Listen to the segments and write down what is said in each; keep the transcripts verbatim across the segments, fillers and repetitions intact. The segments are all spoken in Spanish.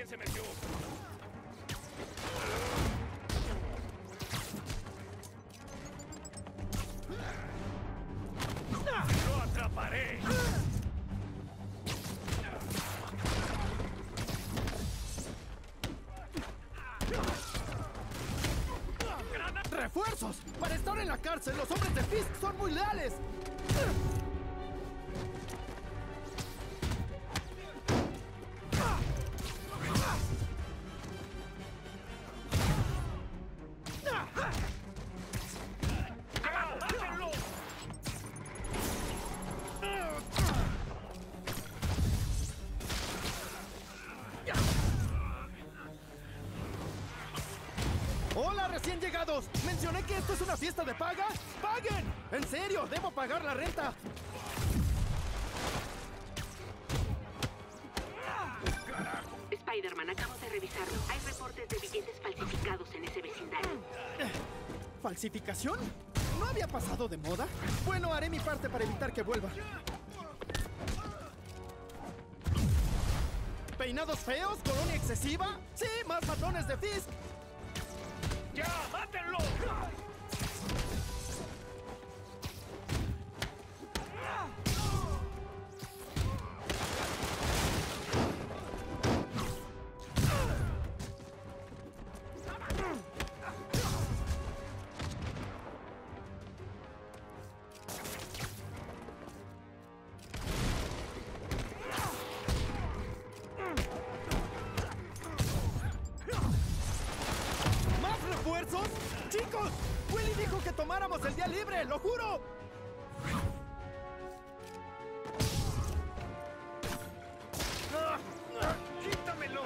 ¡Alguien se metió! ¡Lo atraparé! ¡Refuerzos! Para estar en la cárcel, los hombres de Fisk son muy leales. ¡Mátenlo! ¡Hola, recién llegados! ¿Mencioné que esto es una fiesta de paga? ¡Paguen! ¡En serio! ¡Debo pagar la renta! Spider-Man, acabo de revisarlo. Hay reportes de billetes falsificados en ese vecindario. ¿Falsificación? ¿No había pasado de moda? Bueno, haré mi parte para evitar que vuelva. ¿Peinados feos? ¿Colonia excesiva? ¡Sí! ¡Más patrones de Fisk! ¡Ya! ¡Mátenlo! ¿Más refuerzos? ¡Chicos! ¡Willy dijo que tomáramos el día libre! ¡Lo juro! ¡Quítamelo!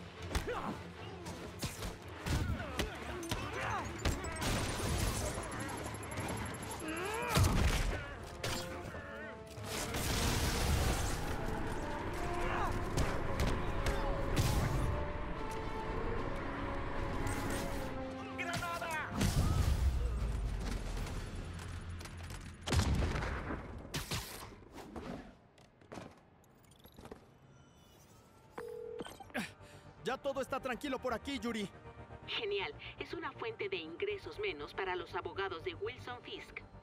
¡Granada! Ya todo está tranquilo por aquí, Yuri. Genial. Es una fuente de ingresos menos para los abogados de Wilson Fisk.